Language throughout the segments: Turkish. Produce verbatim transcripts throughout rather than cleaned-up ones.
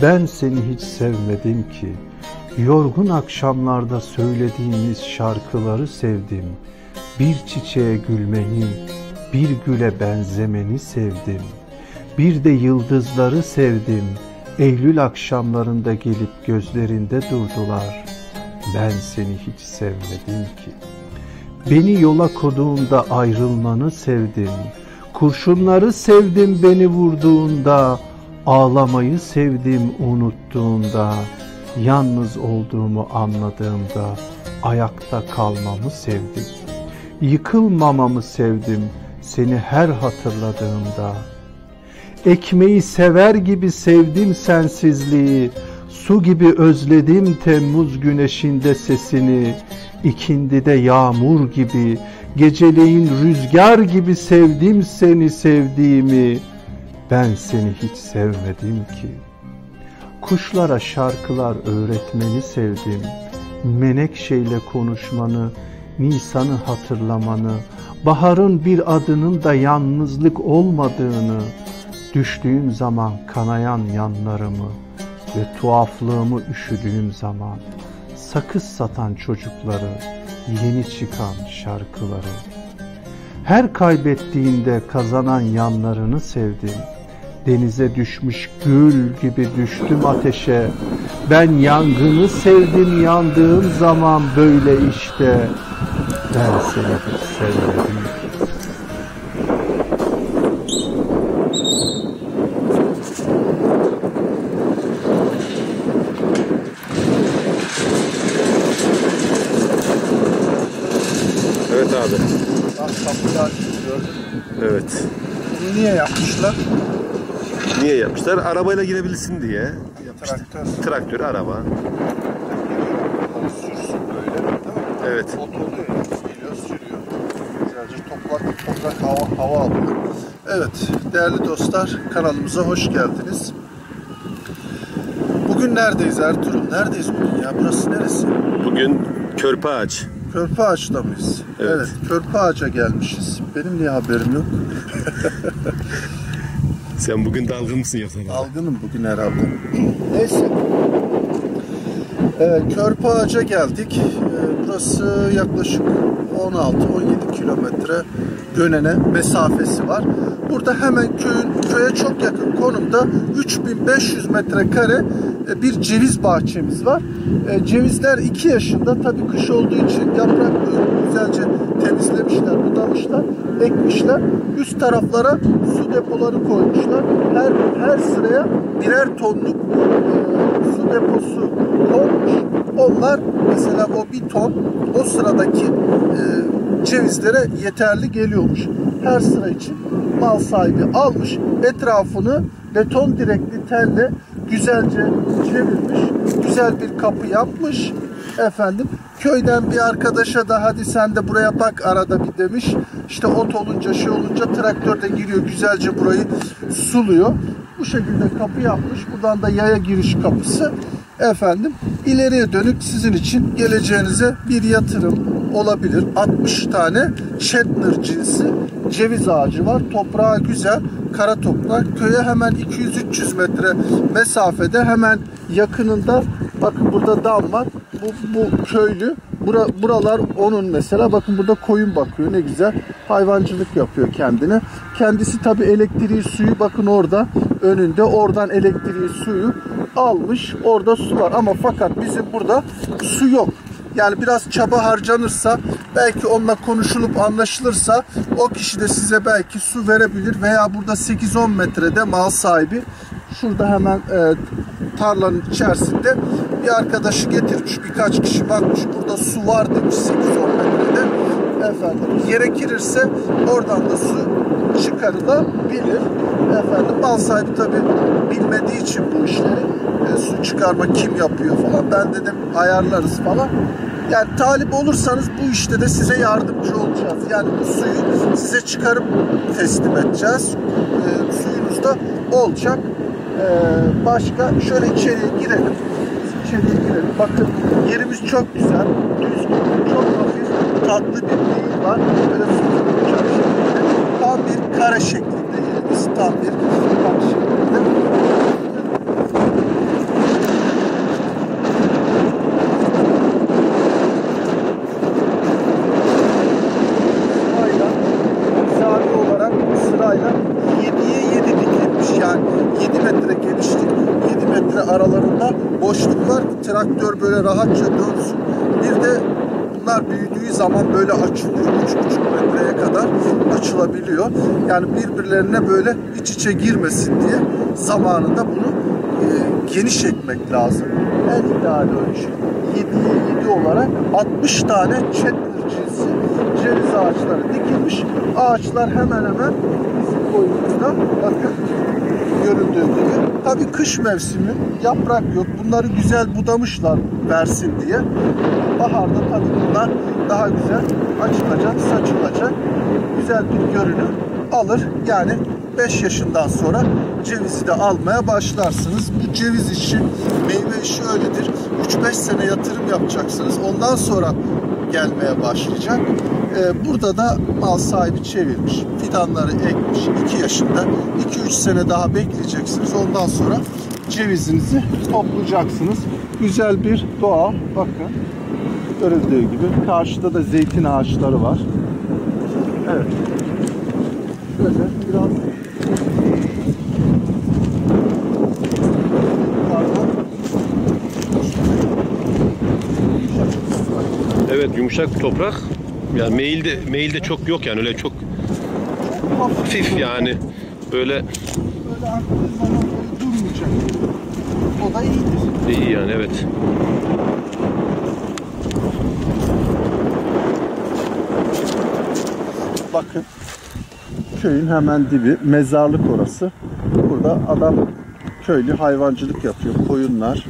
Ben seni hiç sevmedim ki. Yorgun akşamlarda söylediğimiz şarkıları sevdim. Bir çiçeğe gülmeni, bir güle benzemeni sevdim. Bir de yıldızları sevdim. Eylül akşamlarında gelip gözlerinde durdular. Ben seni hiç sevmedim ki. Beni yola koduğunda ayrılmanı sevdim. Kurşunları sevdim beni vurduğunda. Ağlamayı sevdim unuttuğunda. Yalnız olduğumu anladığımda ayakta kalmamı sevdim. Yıkılmamamı sevdim seni her hatırladığımda. Ekmeği sever gibi sevdim sensizliği. Su gibi özledim Temmuz güneşinde sesini. İkindide yağmur gibi, geceleyin rüzgar gibi sevdim seni sevdiğimi. Ben seni hiç sevmedim ki. Kuşlara şarkılar öğretmeni sevdim. Menekşeyle konuşmanı, Nisan'ı hatırlamanı, baharın bir adının da yalnızlık olmadığını, düştüğüm zaman kanayan yanlarımı ve tuhaflığımı üşüdüğüm zaman sakız satan çocukları, yeni çıkan şarkıları. Her kaybettiğinde kazanan yanlarını sevdim. Denize düşmüş gül gibi düştüm ateşe. Ben yangını sevdim yandığım zaman böyle işte. Ben seni hiç sevmedim ki. Evet abi. Bak kapılar gördün mü? Evet. Bunu niye yapmışlar? Niye yapmışlar? Arabayla girebilsin diye yapmışlar. Traktör. Traktör, araba. Sürsün böyle, değil mi? Evet. Ot oluyor, geliyor, sürüyor. Güzelce toprak, toprak hava, hava alıyor. Evet, değerli dostlar, kanalımıza hoş geldiniz. Bugün neredeyiz Ertuğrul? Neredeyiz bugün ya? Burası neresi? Bugün Körpeağaç. Körpeağaç'ta mıyız? Evet. Evet, Körpeağaç'a gelmişiz. Benim niye haberim yok? Sen bugün dalgın mısın yoksa? Algınım bugün herhalde. Neyse. Ee, Körpeağaç'a geldik. Ee, burası yaklaşık on altı on yedi kilometre Gönen'e mesafesi var. Burada hemen köyün köye çok yakın konumda üç bin beş yüz metrekare bir ceviz bahçemiz var. E, cevizler iki yaşında. Tabii kış olduğu için yaprak güzelce temizlemişler, budamışlar, ekmişler. Üst taraflara su depoları koymuşlar. Her her sıraya birer tonluk e, su deposu konmuş. Onlar mesela o bir ton o sıradaki e, cevizlere yeterli geliyormuş. Her sıra için mal sahibi almış, etrafını beton direkli telle güzelce çevirmiş, güzel bir kapı yapmış efendim. Köyden bir arkadaşa da hadi sen de buraya bak arada bir demiş. İşte ot olunca şey olunca traktör de giriyor, güzelce burayı suluyor. Bu şekilde kapı yapmış. Buradan da yaya giriş kapısı efendim. İleriye dönük sizin için geleceğinize bir yatırım olabilir. altmış tane Chetner cinsi ceviz ağacı var. Toprağı güzel, kara toprak. Köye hemen iki yüz üç yüz metre mesafede, hemen yakınında bakın burada dam var. Bu, bu köylü. Bura, buralar onun mesela. Bakın burada koyun bakıyor. Ne güzel. Hayvancılık yapıyor kendine. Kendisi tabii elektriği, suyu bakın orada önünde. Oradan elektriği, suyu almış. Orada su var. Ama fakat bizim burada su yok. Yani biraz çaba harcanırsa, belki onunla konuşulup anlaşılırsa o kişi de size belki su verebilir. Veya burada sekiz on metrede mal sahibi şurada hemen e, tarlanın içerisinde bir arkadaşı getirmiş, birkaç kişi bakmış burada su var demiş sekiz on metrede efendim, gerekirse oradan da su çıkarılabilir efendim. Mal sahibi tabi bilmediği için bu işleri, e, su çıkarma kim yapıyor falan, ben dedim ayarlarız falan. Yani talip olursanız bu işte de size yardımcı olacağız. Yani bu suyu size çıkarıp teslim edeceğiz. E, suyunuz da olacak. Ee, başka şöyle içeriye girelim. İçeriye girelim. Bakın yerimiz çok güzel. Düzgün, çok hafif, tatlı bir değil var. Böyle tutulacak şekilde. Tam bir kare şeklinde yerimiz. Tam bir kare şeklinde. traktör böyle rahatça dönsün. Bir de bunlar büyüdüğü zaman böyle açılıyor. üç buçuk metreye kadar açılabiliyor. Yani birbirlerine böyle iç içe girmesin diye zamanında bunu e, geniş ekmek lazım. En ideal ölçü yediye yedi olarak altmış tane Chetler cinsi ceviz ağaçları dikilmiş. Ağaçlar hemen hemen bizim boyumuzda, bakın görüldüğü gibi. Tabii kış mevsimi, yaprak yok. Bunları güzel budamışlar versin diye. Baharda tabii bunlar daha güzel açılacak, saçılacak. Güzel bir görünüm alır. Yani beş yaşından sonra cevizi de almaya başlarsınız. Bu ceviz işi, meyve işi öyledir. üç beş sene yatırım yapacaksınız. Ondan sonra gelmeye başlayacak. Ee, burada da mal sahibi çevirmiş. Fidanları ekmiş. iki yaşında. iki üç sene daha bekleyeceksiniz. Ondan sonra cevizinizi toplayacaksınız. Güzel bir doğa. Bakın. Görüldüğü gibi. Karşıda da zeytin ağaçları var. Evet. Şöyle biraz Evet, yumuşak bir toprak. Yani meyil de, meyil de çok yok yani, öyle çok hafif yani. Böyle böyle aktığı zaman böyle durmayacak. O da iyidir. iyi yani, evet. Bakın, köyün hemen dibi, mezarlık orası. Burada adam köylü hayvancılık yapıyor, koyunlar.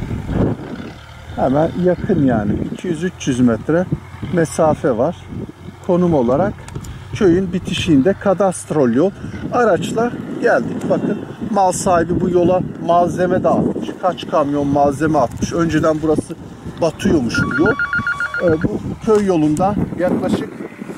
Hemen yakın yani, iki yüz üç yüz metre mesafe var. Konum olarak köyün bitişiğinde kadastrol yol. Araçla geldik. Bakın, mal sahibi bu yola malzeme de atmış. Kaç kamyon malzeme atmış. Önceden burası batıyormuş bu yol. Ee, bu köy yolundan yaklaşık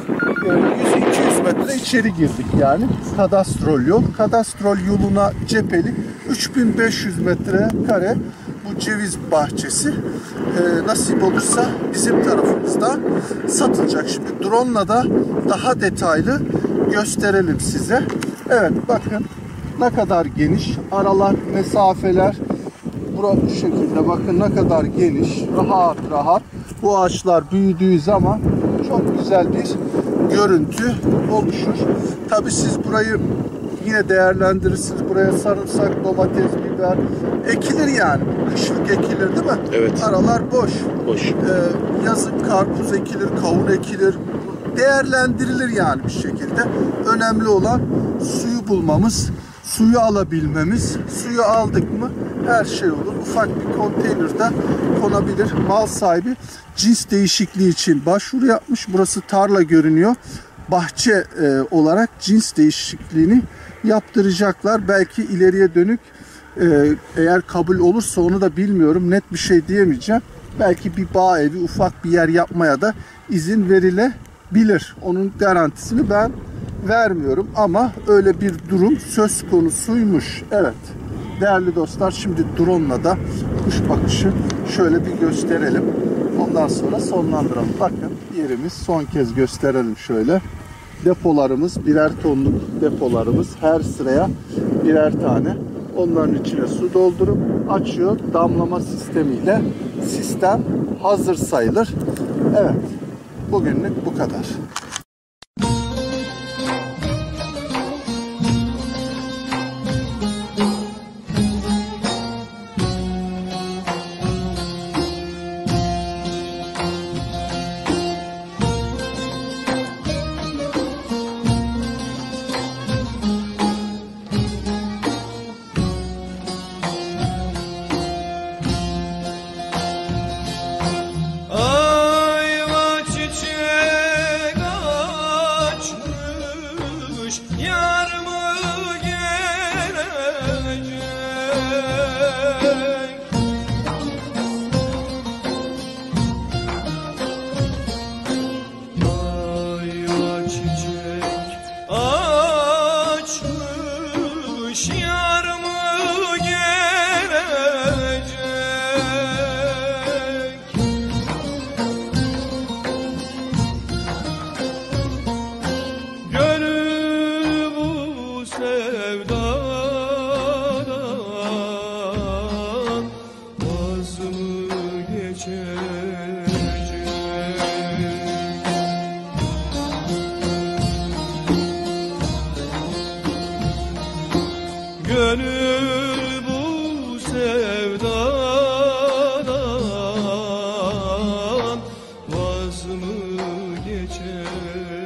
yüz iki yüz metre içeri girdik yani. Kadastrol yol. Kadastrol yoluna cepheli üç bin beş yüz metre kare bu ceviz bahçesi. Ee, nasip olursa bizim tarafımızda satılacak. Şimdi drone'la da daha detaylı gösterelim size. Evet, bakın ne kadar geniş aralar, mesafeler. Bura bu şekilde, bakın ne kadar geniş, rahat rahat. Bu ağaçlar büyüdüğü zaman çok güzel bir görüntü oluşur. Tabii siz burayı yine değerlendirirsiniz. Buraya sarımsak, domates, biber ekilir yani. Kışlık ekilir değil mi? Evet. Aralar boş. Boş. Ee, yazın karpuz ekilir, kavun ekilir. Değerlendirilir yani bir şekilde. Önemli olan suyu bulmamız, suyu alabilmemiz. Suyu aldık mı her şey olur. Ufak bir konteynerde konabilir. Mal sahibi cins değişikliği için başvuru yapmış. Burası tarla görünüyor. Bahçe e, olarak cins değişikliğini yaptıracaklar. Belki ileriye dönük e, eğer kabul olursa onu da bilmiyorum. Net bir şey diyemeyeceğim. Belki bir bağ evi, ufak bir yer yapmaya da izin verilebilir. Onun garantisini ben vermiyorum ama öyle bir durum söz konusuymuş. Evet. Değerli dostlar, şimdi drone'la da kuş bakışı şöyle bir gösterelim. Ondan sonra sonlandıralım. Bakın yerimiz, son kez gösterelim şöyle. Depolarımız, birer tonluk depolarımız, her sıraya birer tane. Onların içine su doldurup açıyor. Damlama sistemiyle sistem hazır sayılır. Evet. Bugünlük bu kadar. Ayva çiçek vaz mı geçer?